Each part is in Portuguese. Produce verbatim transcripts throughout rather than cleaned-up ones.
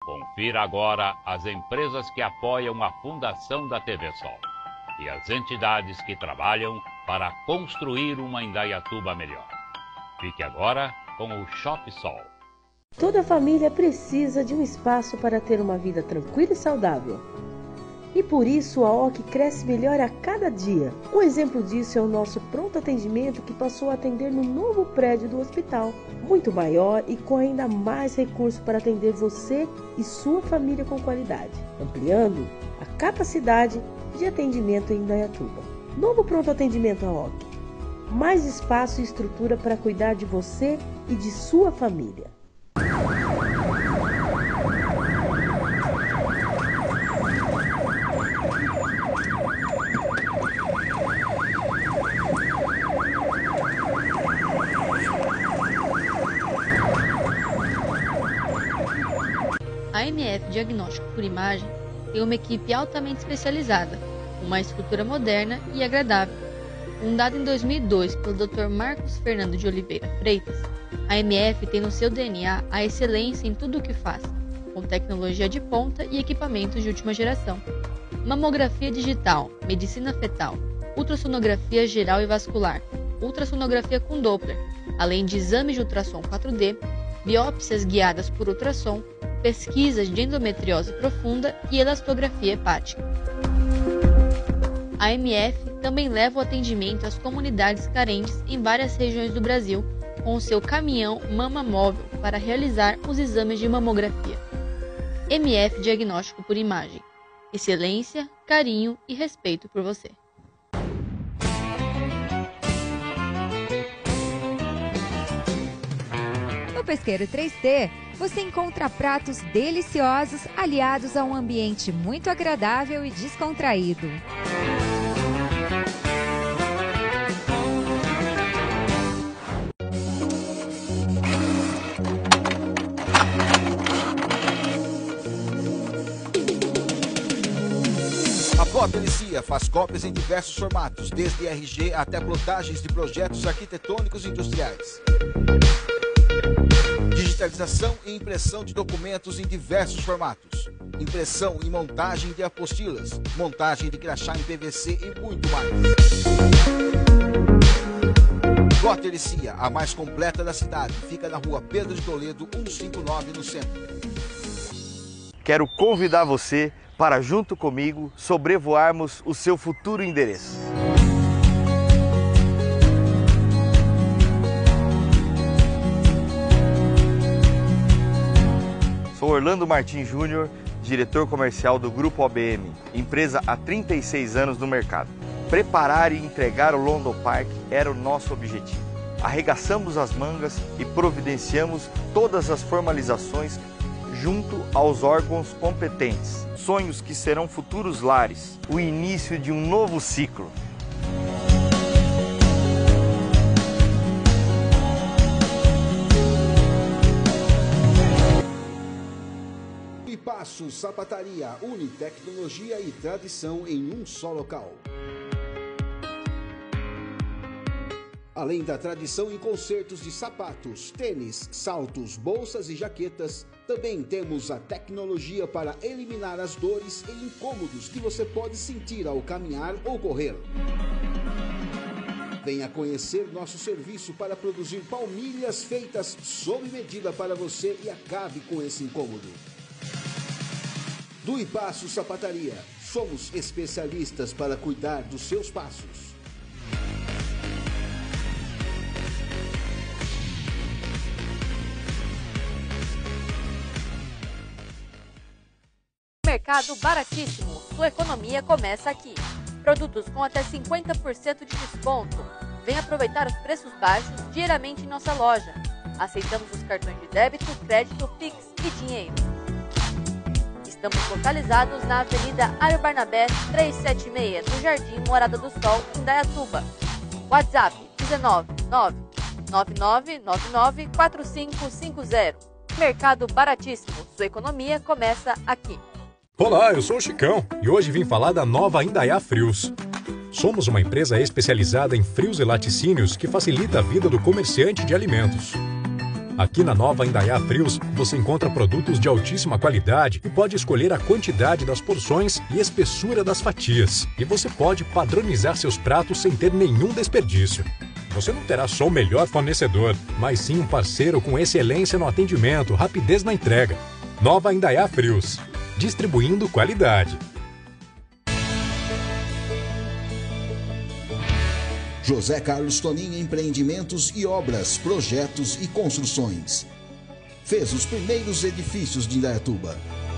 Confira agora as empresas que apoiam a Fundação da T V Sol e as entidades que trabalham para construir uma Indaiatuba melhor. Fique agora com o Shop Sol. Toda família precisa de um espaço para ter uma vida tranquila e saudável. E por isso a O C cresce melhor a cada dia. Um exemplo disso é o nosso pronto atendimento que passou a atender no novo prédio do hospital, muito maior e com ainda mais recursos para atender você e sua família com qualidade, ampliando a capacidade de atendimento em Indaiatuba. Novo pronto atendimento a O C. Mais espaço e estrutura para cuidar de você e de sua família. A M F Diagnóstico por Imagem tem uma equipe altamente especializada, uma estrutura moderna e agradável. Fundada em dois mil e dois pelo doutor Marcos Fernando de Oliveira Freitas, a M F tem no seu D N A a excelência em tudo o que faz, com tecnologia de ponta e equipamentos de última geração. Mamografia digital, medicina fetal, ultrassonografia geral e vascular, ultrassonografia com Doppler, além de exames de ultrassom quatro D, biópsias guiadas por ultrassom, pesquisas de endometriose profunda e elastografia hepática. A M F também leva o atendimento às comunidades carentes em várias regiões do Brasil, com o seu caminhão Mama Móvel para realizar os exames de mamografia. M F Diagnóstico por Imagem. Excelência, carinho e respeito por você. No Pesqueiro três T, você encontra pratos deliciosos aliados a um ambiente muito agradável e descontraído. A Plotelicia faz cópias em diversos formatos, desde R G até plotagens de projetos arquitetônicos e industriais. Digitalização e impressão de documentos em diversos formatos. Impressão e montagem de apostilas, montagem de crachá em P V C e muito mais. Plotelicia, a mais completa da cidade, fica na rua Pedro de Toledo, cento e cinquenta e nove, no centro. Quero convidar você para, junto comigo, sobrevoarmos o seu futuro endereço. Sou Orlando Martins Júnior, diretor comercial do Grupo O B M, empresa há trinta e seis anos no mercado. Preparar e entregar o London Park era o nosso objetivo. Arregaçamos as mangas e providenciamos todas as formalizações junto aos órgãos competentes. Sonhos que serão futuros lares, o início de um novo ciclo. Passos Sapataria, une tecnologia e tradição em um só local. Além da tradição em consertos de sapatos, tênis, saltos, bolsas e jaquetas, também temos a tecnologia para eliminar as dores e incômodos que você pode sentir ao caminhar ou correr. Venha conhecer nosso serviço para produzir palmilhas feitas sob medida para você e acabe com esse incômodo. Do Ipasso Sapataria, somos especialistas para cuidar dos seus passos. Mercado baratíssimo, sua economia começa aqui. Produtos com até cinquenta por cento de desconto. Venha aproveitar os preços baixos diariamente em nossa loja. Aceitamos os cartões de débito, crédito, Pix e dinheiro. Estamos localizados na Avenida Ario Barnabé trezentos e setenta e seis, no Jardim Morada do Sol, em Indaiatuba. WhatsApp dezenove, nove nove nove nove nove quatro cinco cinco zero. Mercado baratíssimo, sua economia começa aqui. Olá, eu sou o Chicão e hoje vim falar da nova Indaiá Frios. Somos uma empresa especializada em frios e laticínios que facilita a vida do comerciante de alimentos. Aqui na nova Indaiá Frios, você encontra produtos de altíssima qualidade e pode escolher a quantidade das porções e espessura das fatias. E você pode padronizar seus pratos sem ter nenhum desperdício. Você não terá só o melhor fornecedor, mas sim um parceiro com excelência no atendimento, rapidez na entrega. Nova Indaiá Frios, distribuindo qualidade. José Carlos Tonin Empreendimentos e Obras, Projetos e Construções. Fez os primeiros edifícios de Indaiatuba.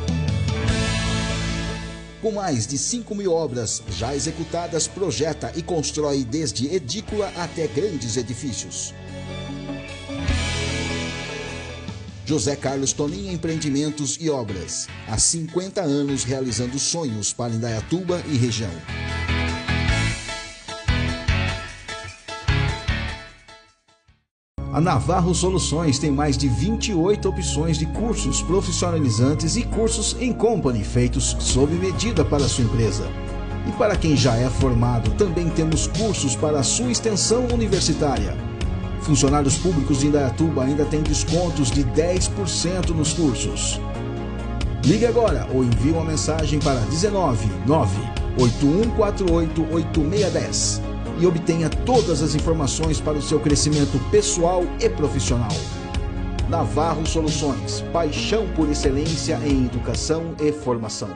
Com mais de cinco mil obras já executadas, projeta e constrói desde edícula até grandes edifícios. José Carlos Tonin Empreendimentos e Obras. Há cinquenta anos realizando sonhos para Indaiatuba e região. A Navarro Soluções tem mais de vinte e oito opções de cursos profissionalizantes e cursos em company feitos sob medida para a sua empresa. E para quem já é formado, também temos cursos para a sua extensão universitária. Funcionários públicos de Indaiatuba ainda têm descontos de dez por cento nos cursos. Ligue agora ou envie uma mensagem para dezenove, nove, oito um quatro oito, oito seis um zero. E obtenha todas as informações para o seu crescimento pessoal e profissional. Navarro Soluções, paixão por excelência em educação e formação.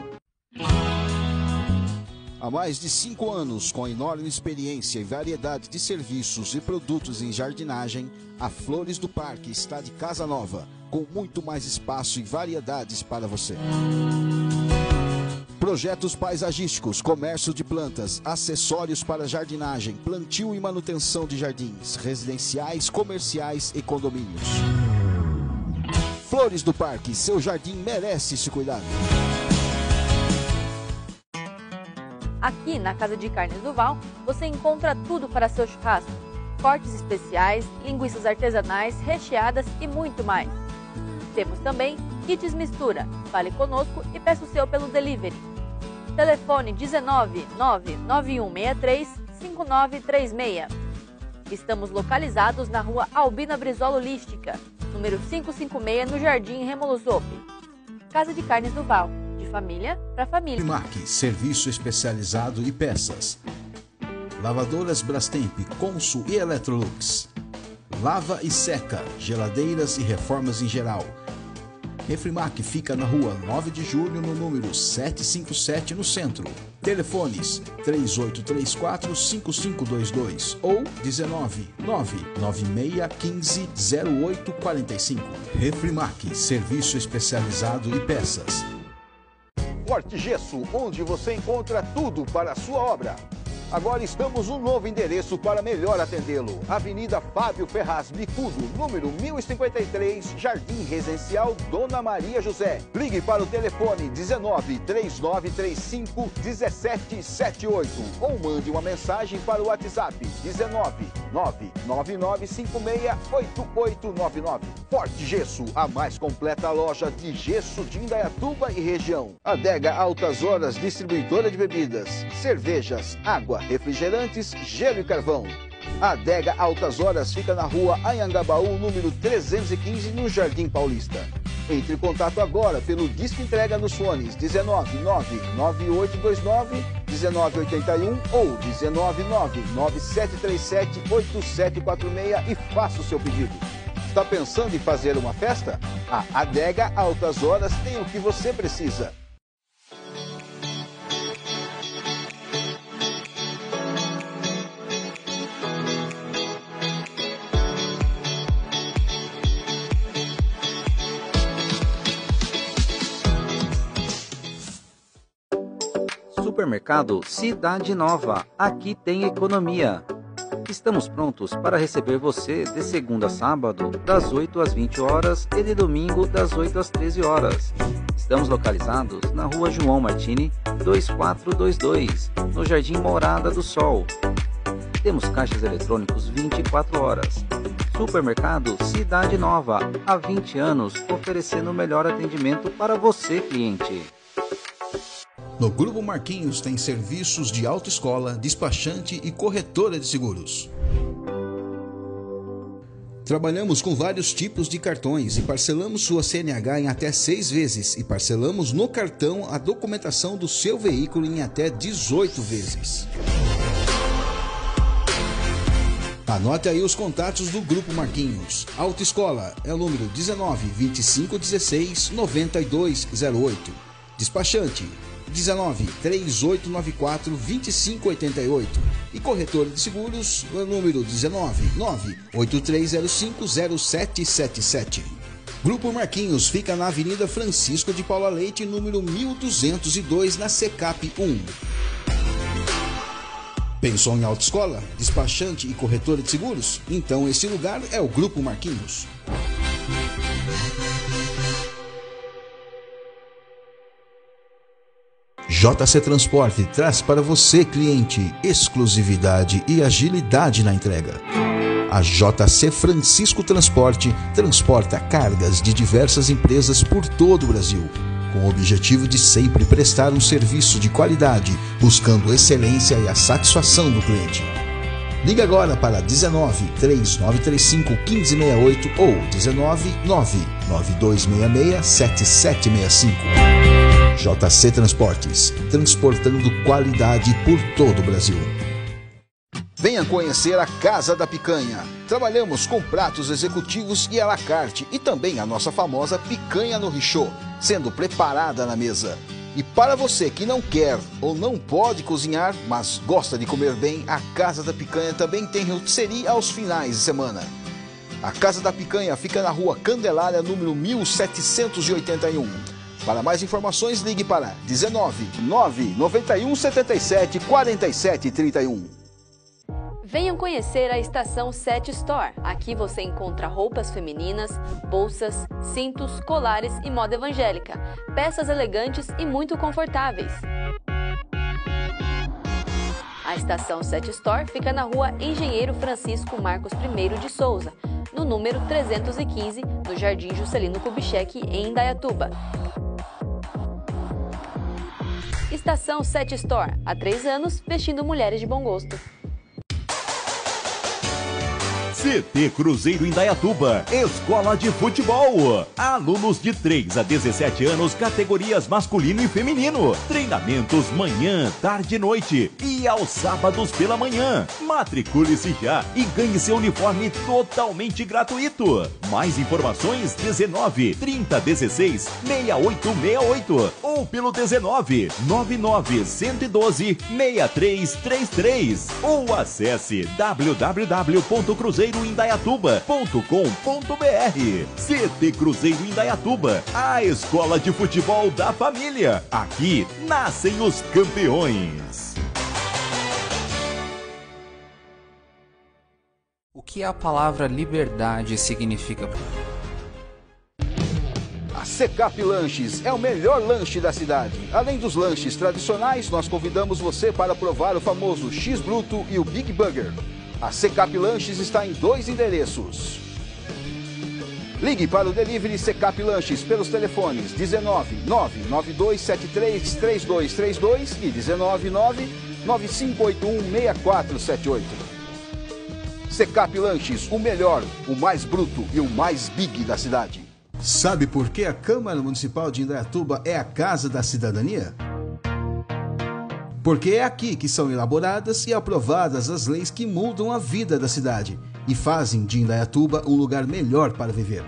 Há mais de cinco anos, com enorme experiência e variedade de serviços e produtos em jardinagem, a Flores do Parque está de casa nova, com muito mais espaço e variedades para você. Projetos paisagísticos, comércio de plantas, acessórios para jardinagem, plantio e manutenção de jardins, residenciais, comerciais e condomínios. Flores do Parque, seu jardim merece esse cuidado. Aqui na Casa de Carnes do Val, você encontra tudo para seu churrasco. Cortes especiais, linguiças artesanais, recheadas e muito mais. Temos também kits mistura. Fale conosco e peça o seu pelo delivery. Telefone dezenove, nove nove um seis três, cinco nove três seis. Estamos localizados na rua Albina Brizola Holística, número quinhentos e cinquenta e seis, no Jardim Remolosope. Casa de Carnes do Val, de família para família. Marque, serviço especializado e peças. Lavadoras Brastemp, Consul e Electrolux. Lava e seca, geladeiras e reformas em geral. Refrimac fica na rua nove de julho, no número setecentos e cinquenta e sete, no centro. Telefones três oito três quatro, cinco cinco dois dois ou dezenove, nove nove seis um cinco, zero oito quatro cinco. Refrimac, serviço especializado e peças. Forte Gesso, onde você encontra tudo para a sua obra. Agora estamos um novo endereço para melhor atendê-lo. Avenida Fábio Ferraz Bicudo, número mil e cinquenta e três, Jardim Residencial Dona Maria José. Ligue para o telefone dezenove, três nove três cinco, um sete sete oito ou mande uma mensagem para o WhatsApp dezenove, nove nove nove cinco seis, oito oito nove nove. Forte Gesso, a mais completa loja de gesso de Indaiatuba e região. Adega Altas Horas, distribuidora de bebidas, cervejas, água, refrigerantes, gelo e carvão. A Adega Altas Horas fica na rua Anhangabaú, número trezentos e quinze, no Jardim Paulista. Entre em contato agora pelo Disque Entrega nos fones dezenove, nove nove oito dois nove, dezenove oito um ou dezenove, nove nove sete três sete, oito sete quatro seis e faça o seu pedido. Está pensando em fazer uma festa? A Adega Altas Horas tem o que você precisa. Supermercado Cidade Nova, aqui tem economia. Estamos prontos para receber você de segunda a sábado, das oito às vinte horas e de domingo, das oito às treze horas. Estamos localizados na rua João Martini, dois quatro dois dois, no Jardim Morada do Sol. Temos caixas eletrônicos vinte e quatro horas. Supermercado Cidade Nova, há vinte anos, oferecendo o melhor atendimento para você, cliente. No Grupo Marquinhos tem serviços de autoescola, despachante e corretora de seguros. Trabalhamos com vários tipos de cartões e parcelamos sua C N H em até seis vezes e parcelamos no cartão a documentação do seu veículo em até dezoito vezes. Anote aí os contatos do Grupo Marquinhos. Autoescola é o número dezenove, vinte e cinco, dezesseis, noventa e dois zero oito. Despachante dezenove, trinta e oito noventa e quatro, vinte e cinco oitenta e oito. E corretora de seguros é o número dezenove, nove oito três zero cinco zero sete sete sete. Grupo Marquinhos fica na Avenida Francisco de Paula Leite, número mil duzentos e dois, na Secap um. Pensou em autoescola, despachante e corretora de seguros? Então esse lugar é o Grupo Marquinhos. J C Transporte traz para você, cliente, exclusividade e agilidade na entrega. A J C Francisco Transporte transporta cargas de diversas empresas por todo o Brasil, com o objetivo de sempre prestar um serviço de qualidade, buscando excelência e a satisfação do cliente. Ligue agora para dezenove, três nove três cinco, um cinco seis oito ou dezenove, nove nove dois seis seis, sete sete seis cinco. J C Transportes, transportando qualidade por todo o Brasil. Venha conhecer a Casa da Picanha. Trabalhamos com pratos executivos e à la carte e também a nossa famosa picanha no richô, sendo preparada na mesa. E para você que não quer ou não pode cozinhar, mas gosta de comer bem, a Casa da Picanha também tem rotisserie aos finais de semana. A Casa da Picanha fica na Rua Candelária, número mil setecentos e oitenta e um. Para mais informações, ligue para dezenove, nove nove um, sete sete, quatro sete três um. Venham conhecer a Estação sete Store. Aqui você encontra roupas femininas, bolsas, cintos, colares e moda evangélica, peças elegantes e muito confortáveis. A Estação sete Store fica na Rua Engenheiro Francisco Marcos I de Souza, no número trezentos e quinze, no Jardim Juscelino Kubitschek, em Indaiatuba. Estação sete Store, há três anos, vestindo mulheres de bom gosto. C T Cruzeiro Indaiatuba, Escola de Futebol. Alunos de três a dezessete anos, categorias masculino e feminino. Treinamentos manhã, tarde e noite e aos sábados pela manhã. Matricule-se já e ganhe seu uniforme totalmente gratuito. Mais informações dezenove, trinta, dezesseis, sessenta e oito sessenta e oito ou pelo dezenove, noventa e nove, cento e doze, sessenta e três trinta e três ou acesse w w w ponto cruzeiro indaiatuba ponto com ponto b r. C T Cruzeiro Indaiatuba, a escola de futebol da família. Aqui nascem os campeões. O que a palavra liberdade significa? A Secap Lanches é o melhor lanche da cidade. Além dos lanches tradicionais, nós convidamos você para provar o famoso X-Bruto e o Big Burger. A Secap Lanches está em dois endereços. Ligue para o Delivery Secap Lanches pelos telefones dezenove, nove nove dois sete três, três dois três dois e dezenove, nove nove cinco oito um, seis quatro sete oito. Secap Lanches, o melhor, o mais bruto e o mais big da cidade. Sabe por que a Câmara Municipal de Indaiatuba é a Casa da Cidadania? Porque é aqui que são elaboradas e aprovadas as leis que mudam a vida da cidade e fazem de Indaiatuba um lugar melhor para viver.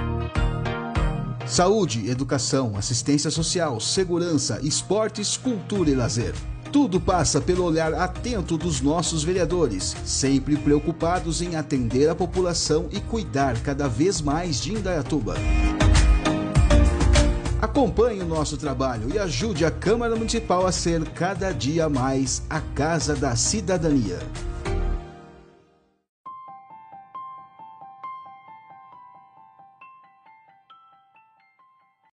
Saúde, educação, assistência social, segurança, esportes, cultura e lazer. Tudo passa pelo olhar atento dos nossos vereadores, sempre preocupados em atender a população e cuidar cada vez mais de Indaiatuba. Acompanhe o nosso trabalho e ajude a Câmara Municipal a ser cada dia mais a Casa da Cidadania.